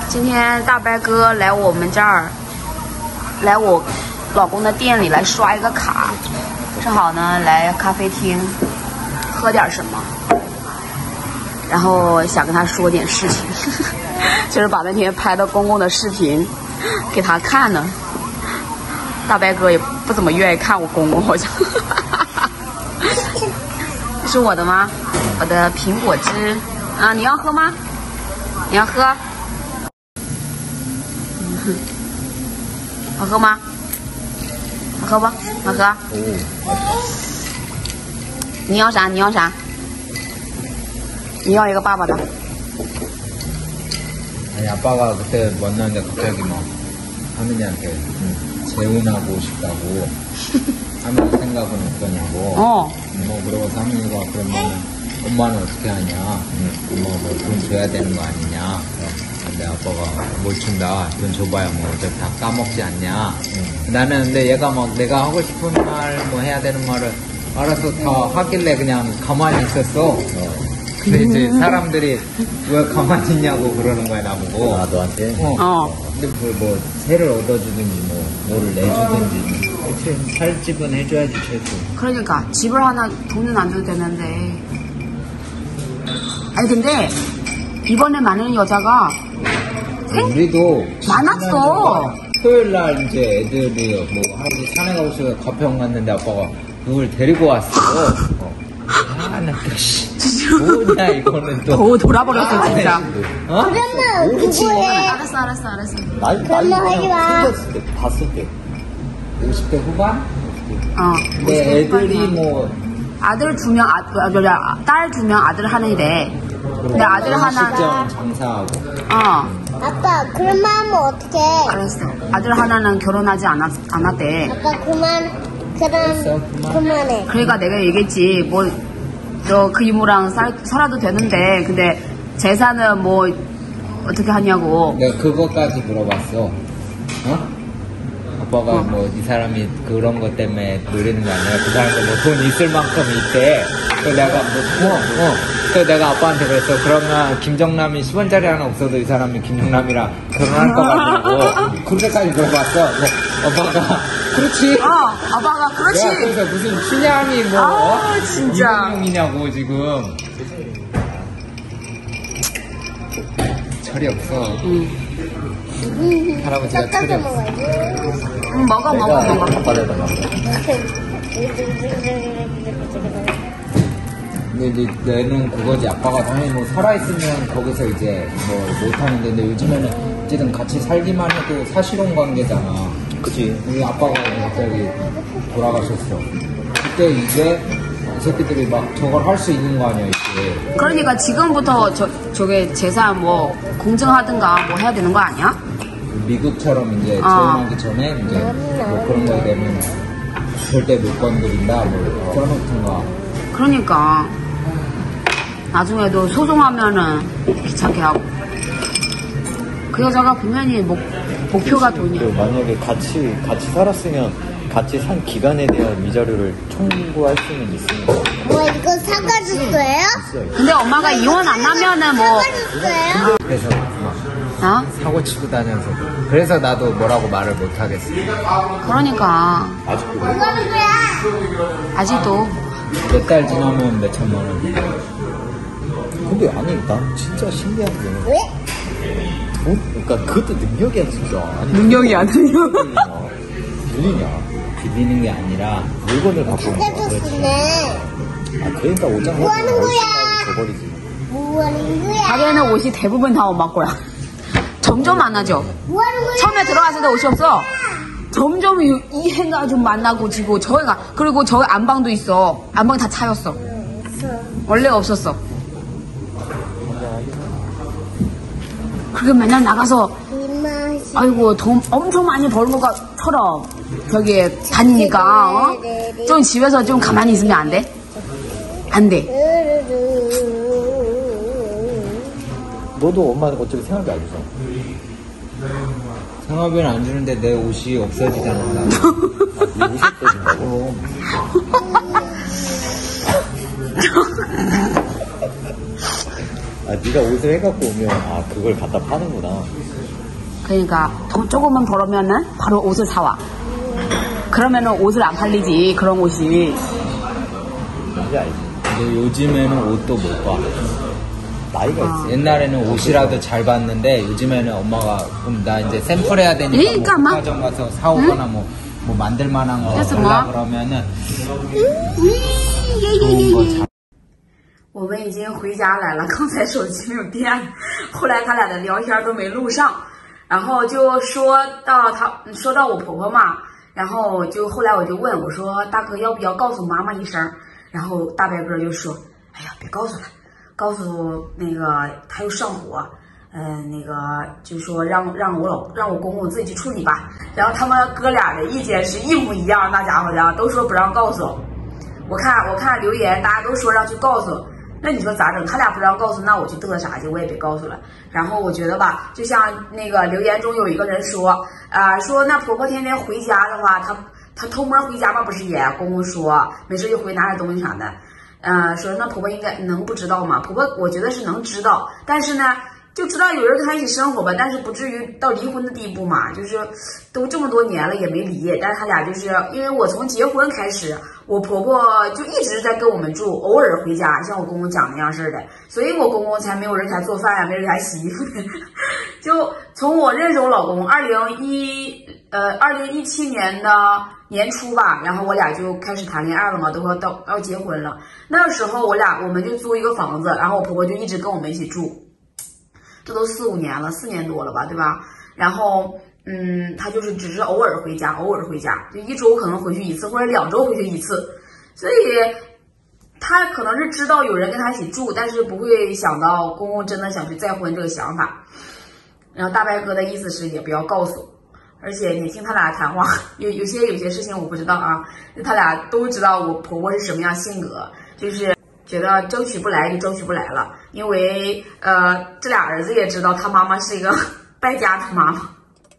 今天大白哥来我们这儿，来我老公的店里来刷一个卡，正好呢来咖啡厅喝点什么，然后想跟他说点事情，就是把那天拍的公公的视频给他看呢。大白哥也不怎么愿意看我公公，好像。这是我的吗？我的苹果汁啊，你要喝吗？你要喝？好喝吗？好喝不？好喝。你要啥？你要啥？你要一个爸爸的。 아니 아빠가 그때 만났는데 갑자기 막 하민이한테 재혼하고 싶다고 하민이 생각은 어떠냐고 뭐 그러고서 하민이가 그러면 엄마는 어떻게 하냐 엄마 뭐 돈 줘야 되는 거 아니냐 근데 아빠가 뭘 준다 돈 줘봐야 뭐 어차피 다 까먹지 않냐 나는 근데 얘가 막 내가 하고 싶은 말 뭐 해야 되는 말을 알아서 다 하길래 그냥 가만히 있었어 근데 이제 사람들이 왜 가만히 있냐고 그러는 거야 나보고. 아 너한테? 근데 뭐 새를 얻어주든지 뭐를 내주든지 대체 살 집은 해줘야지 최소. 그러니까 집을 하나 돈은 안 줘도 되는데. 아니 근데 이번에 많은 여자가 우리도 많았어. 토요일 날 이제 애들이 뭐 할아버지 산에 가고 싶어서 가평 갔는데 아빠가 누굴 데리고 왔어. 나 뭐냐 이거는 또 돌아버렸어 진짜. 그러면 누구해? 알았어. 그러면 하지 마. 생겼을 때 봤을 때 50대 후반? 근데 애들이 뭐 아들 2명, 딸 2명 아들 하나이래. 근데 아들 하나 장사하고. 아빠 그런 마음은 어떡해? 알았어. 아들 하나는 결혼하지 않았대. 아빠 그만해. 그러니까 내가 얘기했지. 뭐 너 그 이모랑 살아도 되는데 근데 재산은 뭐 어떻게 하냐고. 내가 그것까지 물어봤어. 아빠가 뭐 이 사람이 그런 것 때문에 노리는 게 아니라 그 사람도 뭐 돈 있을 만큼 있대. 그래서 내가 그래서 내가 아빠한테 그랬어. 그러면 김정남이 10원짜리 하나 없어도 이 사람이 김정남이랑 결혼할 것 같냐고. 그렇게까지 물어봤어. 아빠가 그렇지. 아빠가 그렇지. 야, 그래서 무슨 춘향이 뭐 진짜 이분용이냐고 지금. 철이 없어. 할아버지가 철이 없어. 먹어. 아빠에다 먹어. 근데 이제 내는 그거지. 아빠가 당연히 뭐 살아있으면 거기서 이제 뭐 못하는데 근데 요즘에는 어쨌든 같이 살기만 해도 사실혼 관계잖아. 그치. 우리 아빠가 갑자기 돌아가셨어. 그때 이제 이 새끼들이 막 저걸 할 수 있는 거 아니야 이제. 그러니까 지금부터 저게 재산 뭐 공증하든가 뭐 해야 되는 거 아니야? 미국처럼 이제 재혼하기 전에 이제 뭐 그런 거에 되면 절대 못 건드린다 뭐 써놓든가. 그러니까 나중에도 소송하면은 귀찮게 하고. 그 여자가 분명히 목표가 돈이야. 만약에 같이 살았으면 같이 산 기간에 대한 위자료를 청구할 수는 있습니다. 뭐 이거 사과줬어요? 근데 엄마가 이혼 안 하면은 뭐. 사과줬어요? 그래서 막 사고 치고 다녀서 그래서 나도 뭐라고 말을 못 하겠어. 그러니까 아직도 뭐 하는 거야? 아직도 몇 달 지나면 몇 천만 원. 근데 아니 난 진짜 신기한 게 왜? 그러니까 그것도 능력이야 진짜. 아니, 능력이 안 돼요. 들리냐? 빌리는 게 아니라 물건을 갖고 오는 거야. 사과줬네. 그러니까 오장 뭐 하는 거야? 줘버리지. 뭐 하는 거야? 가게에는 옷이 대부분 다 엄마 거야. 점점 많아져. 뭐 하는 거야? 처음에 들어갔을 때 옷이 없어. 점점 이 해가 좀 만나고 지고 저 해가 그리고 저 안방도 있어. 안방 다 차였어. 원래 없었어. 그렇게 맨날 나가서 아이고 돈 엄청 많이 벌는 것처럼 저기 다니니까 좀 집에서 좀 가만히 있으면 안 돼? 안 돼. 너도 엄마 어차피 생각이 안 줘. 생활비는 안 주는데 내 옷이 없어지잖아. 네 옷이 빼준다고. 아, 네가 옷을 해갖고 오면 아 그걸 갖다 파는구나. 그러니까 돈 조금만 벌으면은 바로 옷을 사와. 그러면은 옷을 안 팔리지 그런 옷이. 뭔지 알지? 근데 요즘에는 옷도 못 봐. 나이가 있어. 옛날에는 옷이라도 잘 봤는데 요즘에는 엄마가 그럼 나 이제 샘플해야 되니까 뭐 백화점 가서 사오거나 뭐 만들 만한 거 달라 그러면은 좋은 거 잘. 我们已经回家来了，刚才手机没有电，后来他俩的聊天都没录上，然后就说到我婆婆嘛，然后后来我就问我说大哥要不要告诉妈妈一声，然后大白哥就说哎呀别告诉了，告诉那个他又上火，那个就说让我公公自己去处理吧，然后他们哥俩的意见是一模一样，那家伙的都说不让告诉，我看留言大家都说让去告诉。那你说咋整？他俩不让告诉，那我去嘚啥去？我也别告诉了。然后我觉得吧，就像那个留言中有一个人说，说那婆婆天天回家的话，她偷摸回家吧，不是也公公说没事就回拿点东西啥的，说那婆婆应该能不知道吗？婆婆我觉得是能知道，但是呢，就知道有人跟她一起生活吧，但是不至于到离婚的地步嘛，就是都这么多年了也没离，但是他俩就是因为我从结婚开始。我婆婆就一直在跟我们住，偶尔回家，像我公公讲那样似的，所以我公公才没有人给他做饭呀，没人给他洗衣服。就从我认识我老公2017年的年初吧，然后我俩就开始谈恋爱了嘛，都快要结婚了。那时候我们就租一个房子，然后我婆婆就一直跟我们一起住，这都4、5年了，4年多了吧，对吧？然后。他就是只是偶尔回家，就1周可能回去一次，或者2周回去一次，所以他可能是知道有人跟他一起住，但是不会想到公公真的想去再婚这个想法。然后大白哥的意思是也不要告诉，而且你听他俩谈话，有些事情我不知道啊，他俩都知道我婆婆是什么样性格，就是觉得争取不来就争取不来了，因为这俩儿子也知道他妈妈是一个败家的妈妈。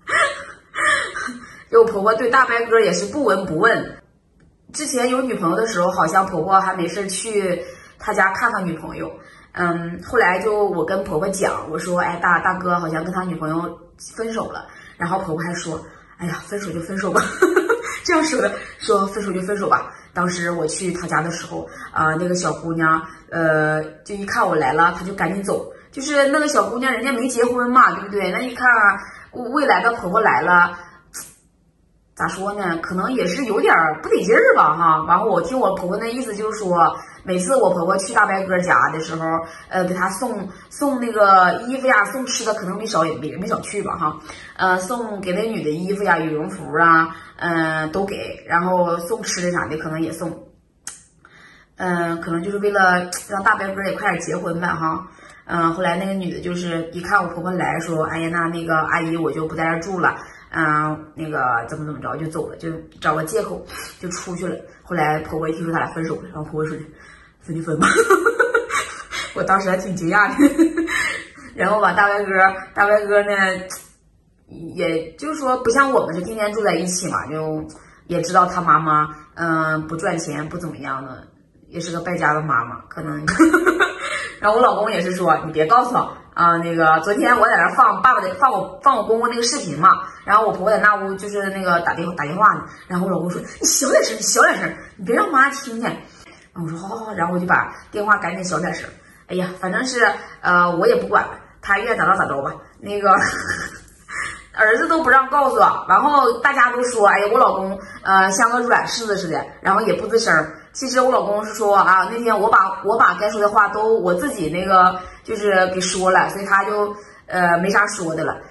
就我婆婆对大白哥也是不闻不问，之前有女朋友的时候，好像婆婆还没事去他家看看女朋友。后来就我跟婆婆讲，我说，哎，大哥好像跟他女朋友分手了，然后婆婆还说，哎呀，分手就分手吧，这样说的，说分手就分手吧。当时我去他家的时候，那个小姑娘，就一看我来了，她就赶紧走。就是那个小姑娘，人家没结婚嘛，对不对？那一看未来的婆婆来了。咋说呢？可能也是有点不得劲儿吧，哈。然后我听我婆婆那意思就是说，每次我婆婆去大白哥家的时候，给他送那个衣服呀，送吃的，可能没少去吧，哈。送给那女的衣服呀、羽绒服啊，都给，然后送吃的啥的可能也送。可能就是为了让大白哥也快点结婚呗，哈。后来那个女的就是一看我婆婆来说，哎呀，那个阿姨我就不在这住了。那个怎么着就走了，就找个借口就出去了。后来婆婆一听说他俩分手了，然后婆婆说分就分吧，我当时还挺惊讶的。然后吧，大白哥呢，也就是说不像我们是天天住在一起嘛，就也知道他妈妈不赚钱不怎么样的，也是个败家的妈妈，可能。然后我老公也是说，你别告诉我那个昨天我在那放我公公那个视频嘛，然后我婆婆在那屋就是那个打电话呢，然后我老公说你小点声，你别让妈听见。然后我说好，然后我就把电话赶紧小点声。哎呀，反正是我也不管了，他愿意咋着咋着吧。那个儿子都不让告诉，然后大家都说，哎呀，我老公像个软柿子似的，然后也不吱声。其实我老公是说那天我把该说的话都我自己那个就是给说了，所以他就没啥说的了。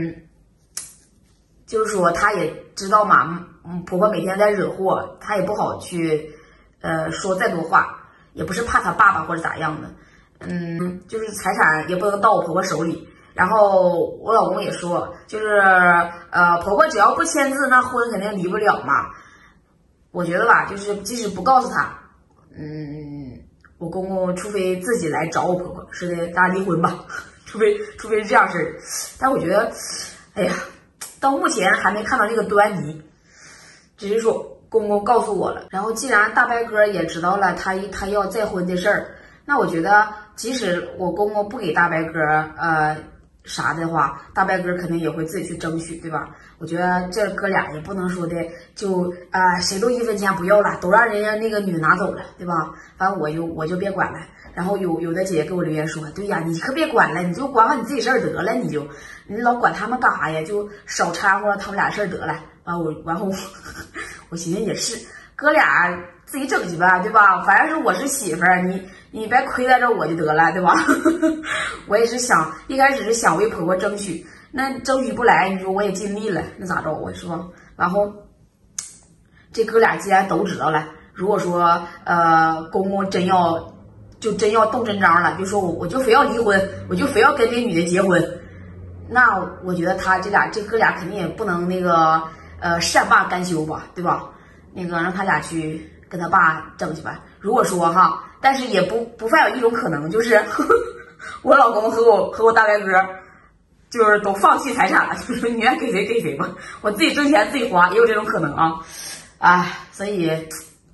就是说他也知道嘛，婆婆每天在惹祸，他也不好去说再多话，也不是怕他爸爸或者咋样的。就是财产也不能到我婆婆手里。然后我老公也说，就是婆婆只要不签字，那婚肯定离不了嘛。我觉得吧，就是即使不告诉他，我公公除非自己来找我婆婆，是的，大家离婚吧，除非是这样式儿。但我觉得，哎呀，到目前还没看到这个端倪，只是说公公告诉我了。然后既然大白哥也知道了他要再婚的事儿，那我觉得即使我公公不给大白鸽啥的话，大白鸽肯定也会自己去争取，对吧？我觉得这哥俩也不能说的就谁都1分钱不要了，都让人家那个女的拿走了，对吧？反正我就别管了。然后有的姐姐给我留言说，对呀，你可别管了，你就管好你自己事儿得了，你老管他们干啥呀？就少掺和他们俩事儿得了。然后我寻思也是，哥俩自己整去吧，对吧？反正我是媳妇儿，你别亏待着我就得了，对吧？我也是一开始是想为婆婆争取，那争取不来，你说我也尽力了，那咋着我说？然后这哥俩既然都知道了，如果说公公真要动真章了，就说我就非要离婚，我就非要跟这女的结婚，那我觉得这哥俩肯定也不能那个善罢甘休吧，对吧？那个让他俩去跟他爸争去吧。如果说哈，但是也不犯有一种可能，就是我老公和我大白鸽就是都放弃财产了，就是你愿给谁给谁吧，我自己挣钱自己花，也有这种可能啊。所以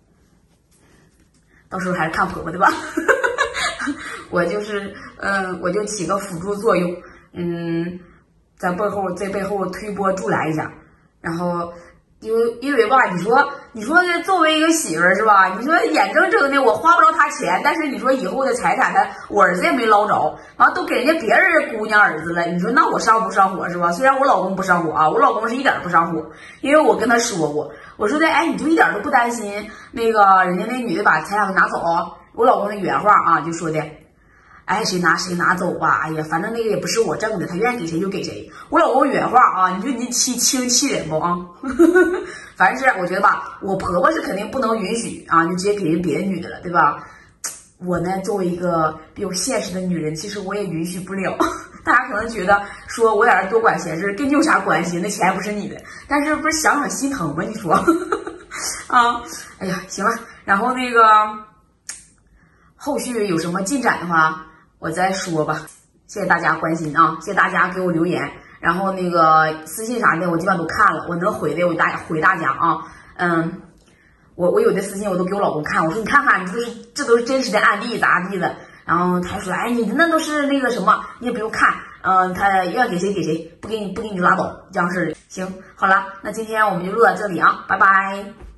到时候还是看婆婆的吧。我就起个辅助作用，在背后推波助澜一下，然后因为吧，你说作为一个媳妇儿是吧？你说眼睁睁的我花不着他钱，但是你说以后的财产我儿子也没捞着，完了都给人家别人姑娘儿子了，你说那我上不上火是吧？虽然我老公不上火啊，我老公是一点不上火，因为我跟他说过，我说的你就一点都不担心那个人家那女的把财产给拿走。我老公的原话啊，就说的，谁拿走吧，哎呀，反正那个也不是我挣的，他愿意给谁就给谁。我老公原话啊，你说你气人不啊？反正是我觉得吧，我婆婆是肯定不能允许啊，就直接给人别的女的了，对吧？我呢，作为一个比较现实的女人，其实我也允许不了。大家可能觉得说我在这多管闲事，跟你有啥关系？那钱不是你的，但是不是想想心疼吗？你说啊？哎呀，行了，然后那个。后续有什么进展的话，我再说吧。谢谢大家关心啊，谢谢大家给我留言，然后那个私信啥的我基本上都看了，我能回的我回大家啊。我有的私信我都给我老公看，我说你看看，这都是真实的案例咋地的。然后他说，你那都是那个什么，你也不用看，他愿给谁给谁，不给你就拉倒，这样式的。行，好了，那今天我们就录到这里啊，拜拜。